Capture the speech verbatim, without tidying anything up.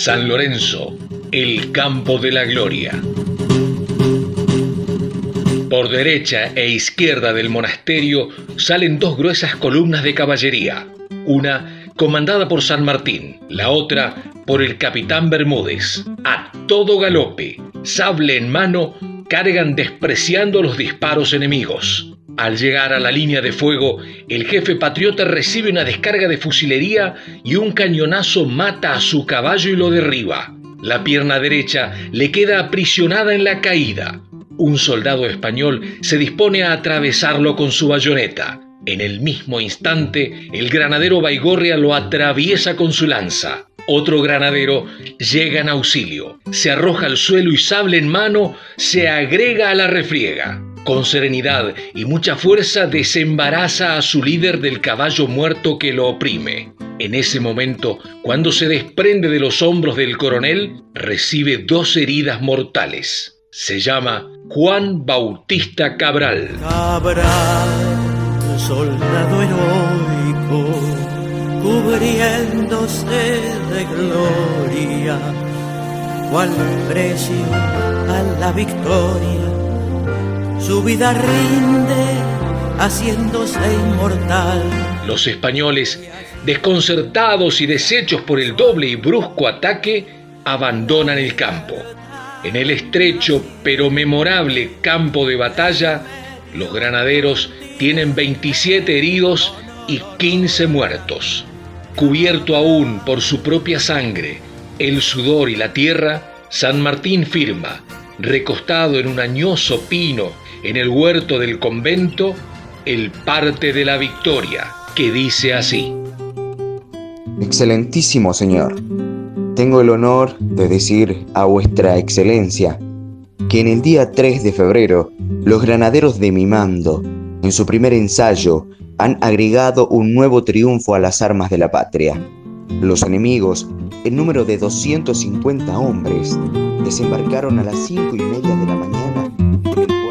San Lorenzo, el campo de la gloria. Por derecha e izquierda del monasterio salen dos gruesas columnas de caballería, una comandada por San Martín, la otra por el capitán Bermúdez. A todo galope, sable en mano, cargan despreciando los disparos enemigos. Al llegar a la línea de fuego, el jefe patriota recibe una descarga de fusilería y un cañonazo mata a su caballo y lo derriba. La pierna derecha le queda aprisionada en la caída. Un soldado español se dispone a atravesarlo con su bayoneta. En el mismo instante, el granadero Baigorria lo atraviesa con su lanza. Otro granadero llega en auxilio, se arroja al suelo y sable en mano se agrega a la refriega. Con serenidad y mucha fuerza desembaraza a su líder del caballo muerto que lo oprime. En ese momento, cuando se desprende de los hombros del coronel, recibe dos heridas mortales. Se llama Juan Bautista Cabral. Cabral, soldado heroico, cubriéndose de gloria, cual precio a la victoria, su vida rinde haciéndose inmortal. Los españoles, desconcertados y deshechos por el doble y brusco ataque, abandonan el campo. En el estrecho pero memorable campo de batalla, los granaderos tienen veintisiete heridos y quince muertos. Cubierto aún por su propia sangre, el sudor y la tierra, San Martín firma, recostado en un añoso pino en el huerto del convento, el parte de la victoria, que dice así: Excelentísimo señor, tengo el honor de decir a vuestra excelencia que en el día tres de febrero los granaderos de mi mando, en su primer ensayo, han agregado un nuevo triunfo a las armas de la patria. Los enemigos, en número de doscientos cincuenta hombres, desembarcaron a las cinco y media de la mañana en el